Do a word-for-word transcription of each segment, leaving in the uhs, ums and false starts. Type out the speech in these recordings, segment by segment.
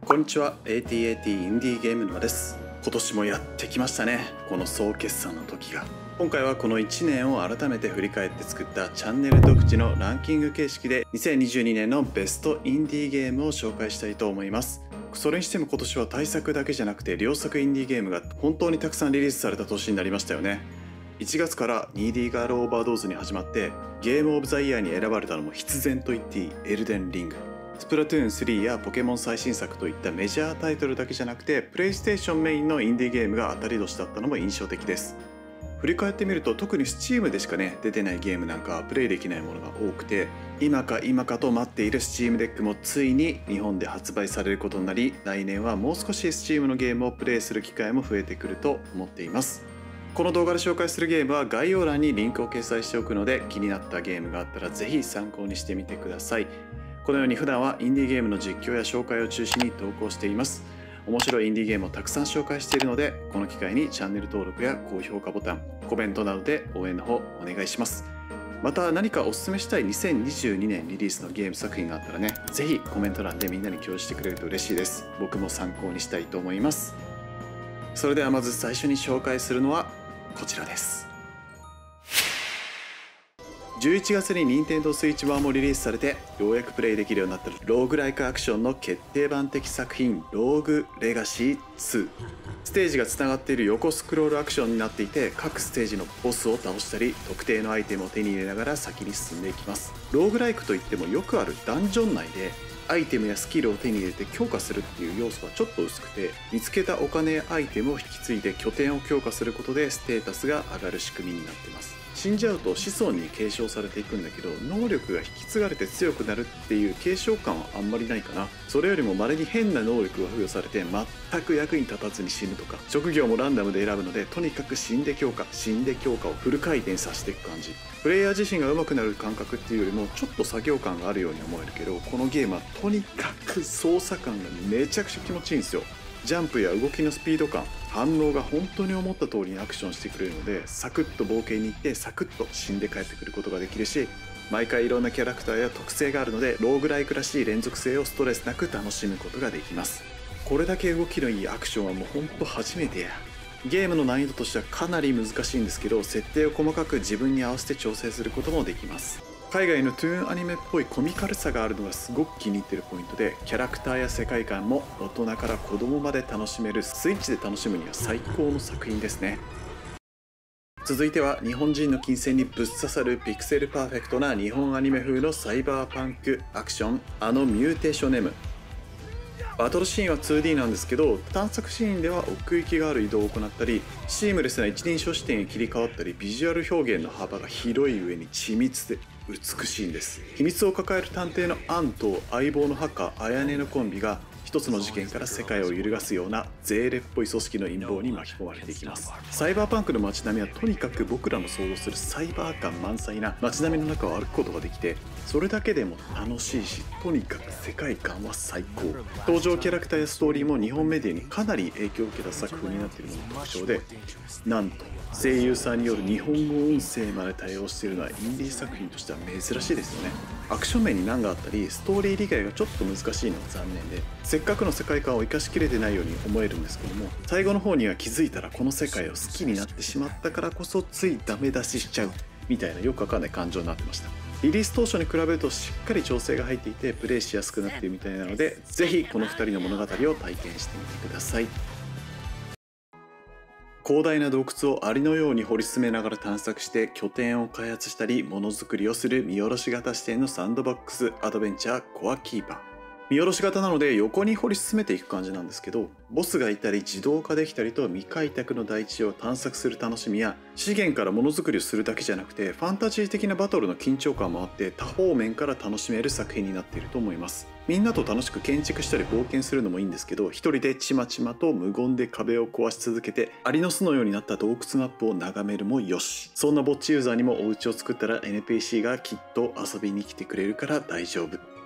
こんにちは。 エーティーエーティー インディーゲーム沼です。今年もやってきましたね、この総決算の時が。今回はこのいちねんを改めて振り返って作ったチャンネル独自のランキング形式でにせんにじゅうにねんのベストインディーゲームを紹介したいと思います。それにしても今年は大作だけじゃなくて良作インディーゲームが本当にたくさんリリースされた年になりましたよね。いちがつからニーディーガールオーバードーズに始まって、ゲームオブザイヤーに選ばれたのも必然と言っていいエルデンリング、スプラトゥーンスリーやポケモン最新作といったメジャータイトルだけじゃなくて、プレイステーションメインのインディーゲームが当たり年だったのも印象的です。振り返ってみると、特に Steam でしかね出てないゲームなんかはプレイできないものが多くて、今か今かと待っている Steam デックもついに日本で発売されることになり、来年はもう少し Steam のゲームをプレイする機会も増えてくると思っています。この動画で紹介するゲームは概要欄にリンクを掲載しておくので、気になったゲームがあったらぜひ参考にしてみてください。このように普段はインディーゲームの実況や紹介を中心に投稿しています。面白いインディーゲームをたくさん紹介しているので、この機会にチャンネル登録や高評価ボタン、コメントなどで応援の方お願いします。また何かおすすめしたいにせんにじゅうにねんリリースのゲーム作品があったらね、ぜひコメント欄でみんなに共有してくれると嬉しいです。僕も参考にしたいと思います。それではまず最初に紹介するのはこちらです。じゅういちがつに ニンテンドースイッチ 版もリリースされて、ようやくプレイできるようになったローグライクアクションの決定版的作品、ローグレガシーツー。ステージがつながっている横スクロールアクションになっていて、各ステージのボスを倒したり特定のアイテムを手に入れながら先に進んでいきます。ローグライクといってもよくあるダンジョン内でアイテムやスキルを手に入れて強化するっていう要素はちょっと薄くて、見つけたお金やアイテムを引き継いで拠点を強化することでステータスが上がる仕組みになっています。死んじゃうと子孫に継承されていくんだけど、能力が引き継がれて強くなるっていう継承感はあんまりないかな。それよりも稀に変な能力が付与されて全く役に立たずに死ぬとか、職業もランダムで選ぶので、とにかく死んで強化死んで強化をフル回転させていく感じ。プレイヤー自身が上手くなる感覚っていうよりもちょっと作業感があるように思えるけど、このゲームはとにかく操作感がめちゃくちゃ気持ちいいんですよ。ジャンプや動きのスピード感、反応が本当に思った通りにアクションしてくれるので、サクッと冒険に行ってサクッと死んで帰ってくることができるし、毎回いろんなキャラクターや特性があるので、ローグライクらしい連続性をストレスなく楽しむことができます。これだけ動きのいいアクションはもうほんと初めてや。ゲームの難易度としてはかなり難しいんですけど、設定を細かく自分に合わせて調整することもできます。海外のトゥーンアニメっぽいコミカルさがあるのがすごく気に入ってるポイントで、キャラクターや世界観も大人から子供まで楽しめる、スイッチで楽しむには最高の作品ですね。続いては日本人の金銭にぶっ刺さるピクセルパーフェクトな日本アニメ風のサイバーパンクアクション、あのミューテーション エム。バトルシーンは ツーディー なんですけど、探索シーンでは奥行きがある移動を行ったり、シームレスな一人称視点へ切り替わったり、ビジュアル表現の幅が広い上に緻密で美しいんです。秘密を抱える探偵のアンと相棒のハッカーアヤネのコンビが一つの事件から世界を揺るがすようなゼーレっぽい組織の陰謀に巻き込まれていきます。サイバーパンクの街並みはとにかく僕らの想像するサイバー感満載な街並みの中を歩くことができて、それだけでも楽しいし、とにかく世界観は最高。登場キャラクターやストーリーも日本メディアにかなり影響を受けた作風になっているのが特徴で、なんと声優さんによる日本語音声まで対応しているのはインディー作品としては珍しいですよね。アクション面に難があったり、ストーリー理解がちょっと難しいのは残念で、せっかくの世界観を生かしきれてないように思えるんですけども、最後の方には気づいたらこの世界を好きになってしまったからこそついダメ出ししちゃうみたいな、よくわかんない感情になってました。リリース当初に比べるとしっかり調整が入っていてプレイしやすくなっているみたいなので、ぜひこのふたりの物語を体験してみてください。広大な洞窟をアリのように掘り進めながら探索して拠点を開発したりものづくりをする見下ろし型視点のサンドボックスアドベンチャーコアキーパー。見下ろし型なので横に掘り進めていく感じなんですけど、ボスがいたり自動化できたりと未開拓の大地を探索する楽しみや、資源からものづくりをするだけじゃなくてファンタジー的なバトルの緊張感もあって、多方面から楽しめる作品になっていると思います。みんなと楽しく建築したり冒険するのもいいんですけど、一人でちまちまと無言で壁を壊し続けてアリの巣のようになった洞窟マップを眺めるもよし。そんなぼっちユーザーにもお家を作ったら エヌピーシー がきっと遊びに来てくれるから大丈夫。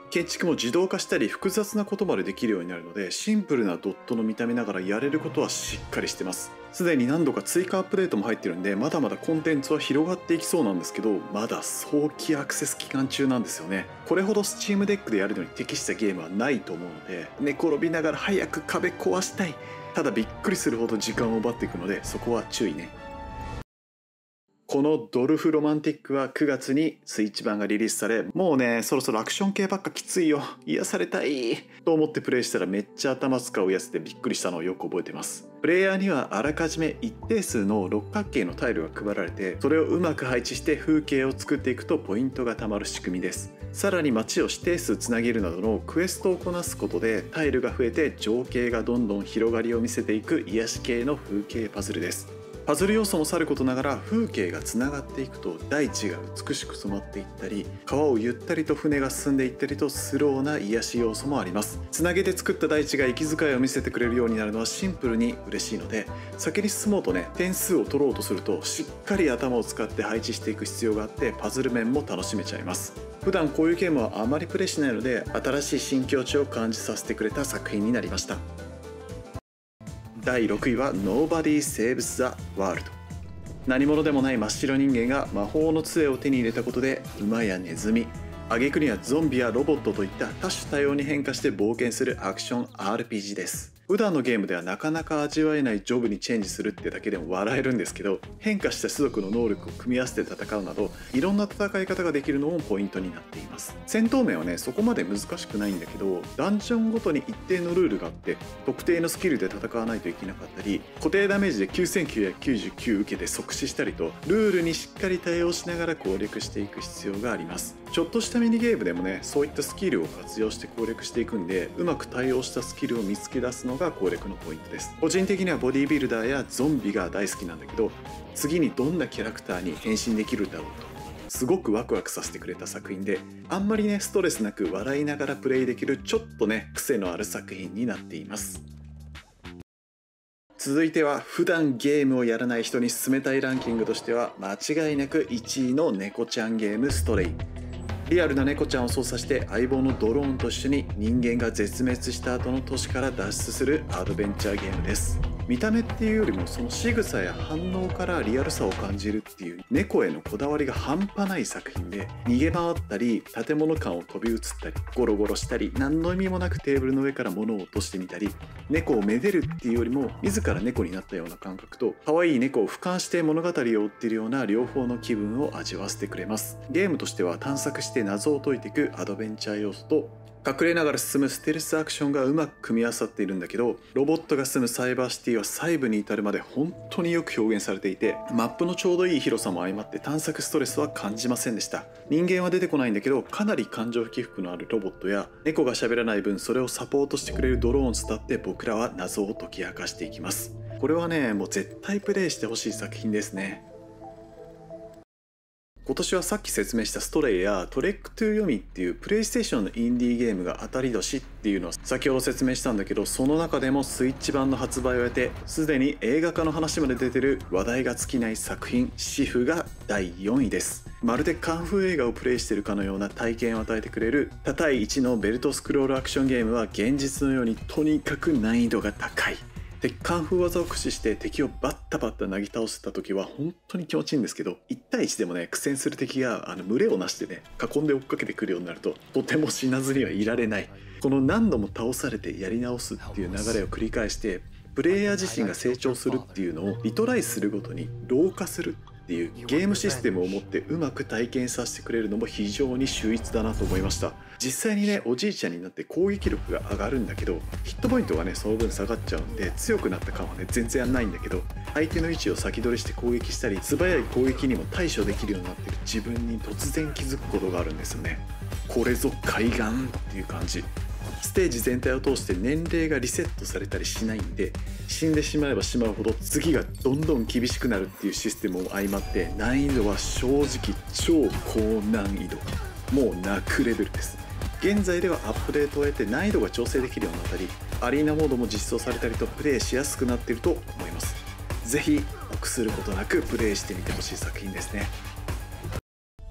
建築も自動化したり複雑なことまでできるようになるので、シンプルなドットの見た目ながらやれることはしっかりしてます。すでに何度か追加アップデートも入ってるんで、まだまだコンテンツは広がっていきそうなんですけど、まだ早期アクセス期間中なんですよね。これほど Steam デックでやるのに適したゲームはないと思うので、寝転びながら早く壁壊したい。ただびっくりするほど時間を奪っていくので、そこは注意ね。このドルフロマンティックはくがつにスイッチ版がリリースされ、もうねそろそろアクション系ばっかきついよ、癒されたいと思ってプレイしたらめっちゃ頭使うやつでびっくりしたのをよく覚えてます。プレイヤーにはあらかじめ一定数の六角形のタイルが配られて、それをうまく配置して風景を作っていくとポイントがたまる仕組みです。さらに街を指定数つなげるなどのクエストをこなすことでタイルが増えて情景がどんどん広がりを見せていく癒し系の風景パズルです。パズル要素もさることながら風景がつながっていくと大地が美しく染まっていったり、川をゆったりと船が進んでいったりとスローな癒し要素もあります。つなげて作った大地が息遣いを見せてくれるようになるのはシンプルに嬉しいので、先に進もうとね点数を取ろうとするとしっかり頭を使って配置していく必要があって、パズル面も楽しめちゃいます。普段こういうゲームはあまりプレイしないので、新しい新境地を感じさせてくれた作品になりました。だいろくいは Nobody Saves the World。 何者でもない真っ白人間が魔法の杖を手に入れたことで馬やネズミ、挙句にはゾンビやロボットといった多種多様に変化して冒険するアクション アールピージー です。普段のゲームではなかなか味わえないジョブにチェンジするってだけでも笑えるんですけど、変化した種族の能力を組み合わせて戦うなどいろんな戦い方ができるのもポイントになっています。戦闘面はねそこまで難しくないんだけど、ダンジョンごとに一定のルールがあって特定のスキルで戦わないといけなかったり、固定ダメージできゅうせんきゅうひゃくきゅうじゅうきゅう受けて即死したりと、ルールにしっかり対応しながら攻略していく必要があります。ちょっとしたミニゲームでもねそういったスキルを活用して攻略していくんで、うまく対応したスキルを見つけ出すのが攻略のポイントです。個人的にはボディービルダーやゾンビが大好きなんだけど、次にどんなキャラクターに変身できるんだろうとすごくワクワクさせてくれた作品で、あんまりねストレスなく笑いながらプレイできるちょっとね癖のある作品になっています。続いては普段ゲームをやらない人に勧めたいランキングとしては間違いなくいちいの猫ちゃんゲームストレイ。リアルな猫ちゃんを操作して相棒のドローンと一緒に人間が絶滅した後の都市から脱出するアドベンチャーゲームです。見た目っていうよりもその仕草や反応からリアルさを感じるっていう猫へのこだわりが半端ない作品で、逃げ回ったり建物間を飛び移ったりゴロゴロしたり、何の意味もなくテーブルの上から物を落としてみたり、猫をめでるっていうよりも自ら猫になったような感覚と可愛い猫を俯瞰して物語を追っているような両方の気分を味わわせてくれます。ゲームとしては探索して謎を解いていくアドベンチャー要素と隠れながら進むステルスアクションがうまく組み合わさっているんだけど、ロボットが住むサイバーシティは細部に至るまで本当によく表現されていて、マップのちょうどいい広さも相まって探索ストレスは感じませんでした。人間は出てこないんだけど、かなり感情起伏のあるロボットや猫が喋らない分それをサポートしてくれるドローンを伝って僕らは謎を解き明かしていきます。これはねもう絶対プレイしてほしい作品ですね。今年はさっき説明したストレイやトレックトゥー読みっていうプレイステーションのインディーゲームが当たり年っていうのを先ほど説明したんだけど、その中でもスイッチ版の発売を経てすでに映画化の話まで出てる話題が尽きない作品シフがだいよんいです。まるでカンフー映画をプレイしているかのような体験を与えてくれる多対いちのベルトスクロールアクションゲームは現実のようにとにかく難易度が高い。でカンフー技を駆使して敵をバッタバッタなぎ倒せた時は本当に気持ちいいんですけど、いち対いちでもね苦戦する敵があの群れをなしてね囲んで追っかけてくるようになるととても死なずにはいられない。この何度も倒されてやり直すっていう流れを繰り返してプレイヤー自身が成長するっていうのをリトライするごとに老化するっていうゲームシステムを持ってうまく体験させてくれるのも非常に秀逸だなと思いました。実際にねおじいちゃんになって攻撃力が上がるんだけど、ヒットポイントがねその分下がっちゃうんで強くなった感はね全然ないんだけど、相手の位置を先取りして攻撃したり素早い攻撃にも対処できるようになってる自分に突然気づくことがあるんですよね。これぞ海岸っていう感じ。ステージ全体を通して年齢がリセットされたりしないんで、死んでしまえばしまうほど次がどんどん厳しくなるっていうシステムも相まって難易度は正直超高難易度、もう泣くレベルです。現在ではアップデートを得て難易度が調整できるようになったりアリーナモードも実装されたりとプレイしやすくなっていると思います。ぜひ臆することなくプレイしてみてほしい作品ですね。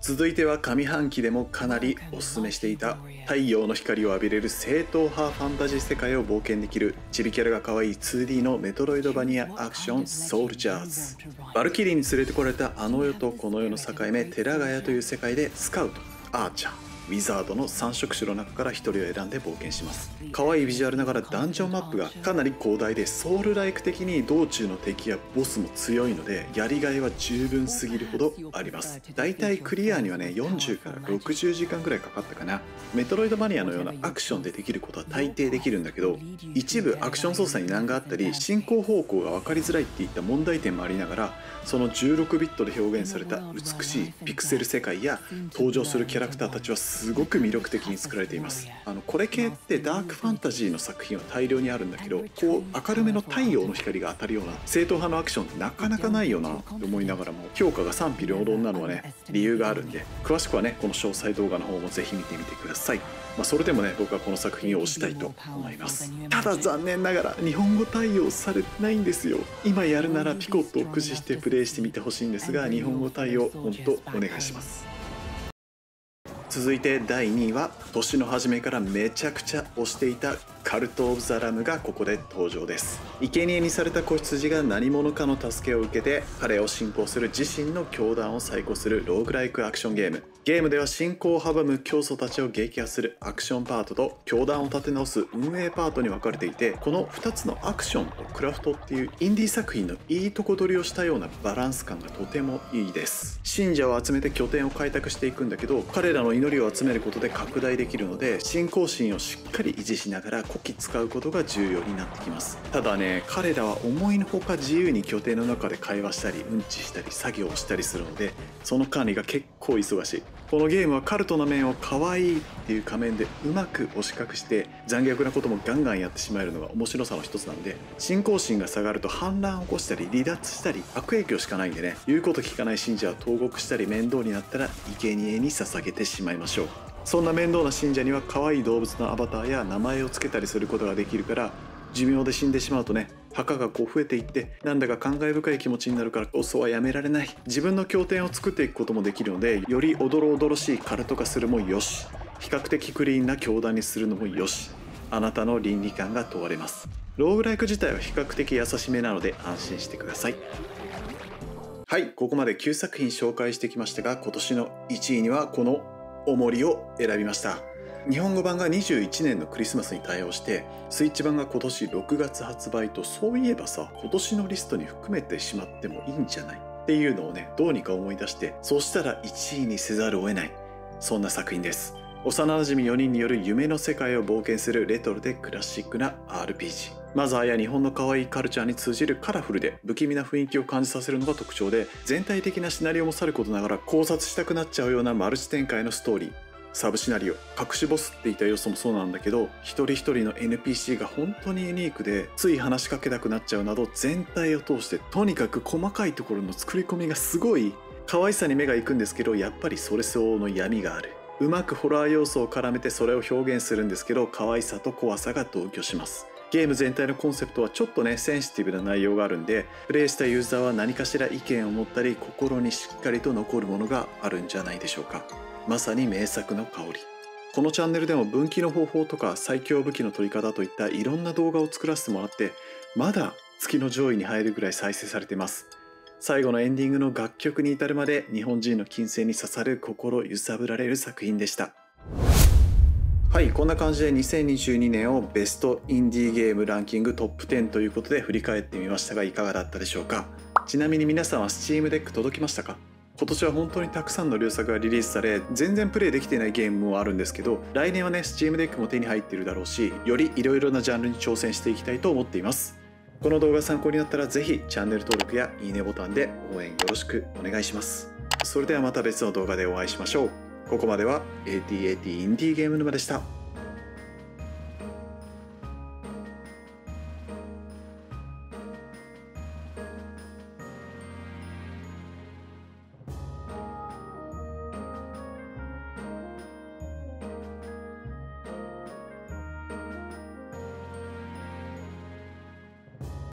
続いては上半期でもかなりおすすめしていた太陽の光を浴びれる正統派ファンタジー世界を冒険できるチビキャラが可愛い ツーディー のメトロイドバニアアクションソウルジャーズ。バルキリーに連れてこられたあの世とこの世の境目テラガヤという世界でスカウト、アーチャー、ウィザードのさんしょく種の中からひとりを選んで冒険します。可愛いビジュアルながらダンジョンマップがかなり広大でソウルライク的に道中の敵やボスも強いのでやりがいは十分すぎるほどあります。だいたいクリアにはねよんじゅうからろくじゅうじかんぐらいかかったかな。メトロイドマニアのようなアクションでできることは大抵できるんだけど、一部アクション操作に難があったり進行方向が分かりづらいっていった問題点もありながら、そのじゅうろくビットで表現された美しいピクセル世界や登場するキャラクターたちはすごく魅力的に作られています。あのこれ系ってダークファンタジーの作品は大量にあるんだけど、こう明るめの太陽の光が当たるような正統派のアクションってなかなかないよなと思いながらも、評価が賛否両論なのはね理由があるんで、詳しくはねこの詳細動画の方もぜひ見てみてください。まあ、それでもね僕はこの作品を推したいと思います。ただ残念ながら日本語対応されてないんですよ。今やるならピコットを駆使してプレイしてみてほしいんですが、日本語対応本当お願いします。続いてだいにいは年の初めからめちゃくちゃ推していたカルト・オブ・ザ・ラムがここで登場です。生贄にされた子羊が何者かの助けを受けて彼を信仰する自身の教団を再興するローグライクアクションゲーム。ゲームでは信仰を阻む教祖たちを撃破するアクションパートと教団を立て直す運営パートに分かれていて、このふたつのアクションとクラフトっていうインディー作品のいいとこ取りをしたようなバランス感がとてもいいです。信者を集めて拠点を開拓していくんだけど、彼らの祈りを集めることで拡大できるので信仰心をしっかり維持しながらこき使うことが重要になってきます。ただね彼らは思いのほか自由に拠点の中で会話したりうんちしたり作業をしたりするので、その管理が結構忙しい。このゲームはカルトな面を可愛いっていう仮面でうまく押し隠して残虐なこともガンガンやってしまえるのが面白さの一つなので、信仰心が下がると反乱を起こしたり離脱したり悪影響しかないんでね、言うこと聞かない信者は投獄したり面倒になったら生贄に捧げてしまいましょう。そんな面倒な信者には可愛い動物のアバターや名前を付けたりすることができるから、寿命で死んでしまうとね墓がこう増えていってなんだか感慨深い気持ちになるからこそはやめられない。自分の経典を作っていくこともできるので、よりおどろおどろしいカルト化するもよし、比較的クリーンな教団にするのもよし、あなたの倫理観が問われます。ローグライク自体は比較的優しめなので安心してください。はい、ここまできゅうさく品紹介してきましたが、今年のいちいにはこのおもりを選びました。日本語版がにじゅういちねんのクリスマスに対応して、スイッチ版が今年ろくがつ発売と、そういえばさ今年のリストに含めてしまってもいいんじゃないっていうのをねどうにか思い出して、そうしたらいちいにせざるを得ない、そんな作品です。幼馴染よにんによる夢の世界を冒険するレトロでクラシックな アールピージー。 まずはや日本の可愛いカルチャーに通じるカラフルで不気味な雰囲気を感じさせるのが特徴で、全体的なシナリオもさることながら考察したくなっちゃうようなマルチ展開のストーリー、サブシナリオ、隠しボスっていった要素もそうなんだけど、一人一人の エヌピーシー が本当にユニークでつい話しかけたくなっちゃうなど、全体を通してとにかく細かいところの作り込みがすごい。可愛さに目が行くんですけど、やっぱりそれ相応の闇がある。うまくホラー要素を絡めてそれを表現するんですけど、可愛さと怖さが同居します。ゲーム全体のコンセプトはちょっとねセンシティブな内容があるんで、プレイしたユーザーは何かしら意見を持ったり心にしっかりと残るものがあるんじゃないでしょうか。まさに名作の香り。このチャンネルでも分岐の方法とか最強武器の取り方といったいろんな動画を作らせてもらって、まだ月の上位に入るぐらい再生されてます。最後のエンディングの楽曲に至るまで日本人の金銭に刺さる心揺さぶられる作品でした。はい、こんな感じでにせんにじゅうにねんをベストインディーゲームランキングトップじゅうということで振り返ってみましたが、いかがだったでしょうか。ちなみに皆さんは Steam デック届きましたか？今年は本当にたくさんの良作がリリースされ、全然プレイできていないゲームもあるんですけど、来年はね Steam デックも手に入っているだろうし、よりいろいろなジャンルに挑戦していきたいと思っています。この動画参考になったらぜひチャンネル登録やいいねボタンで応援よろしくお願いします。それではまた別の動画でお会いしましょう。ここまでは エーティーエーティー インディーゲーム沼でした。